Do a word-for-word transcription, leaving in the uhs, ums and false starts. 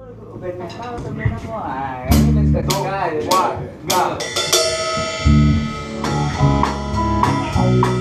band metal atau band apa? Ah, ini band ska ska. Wah, enggak.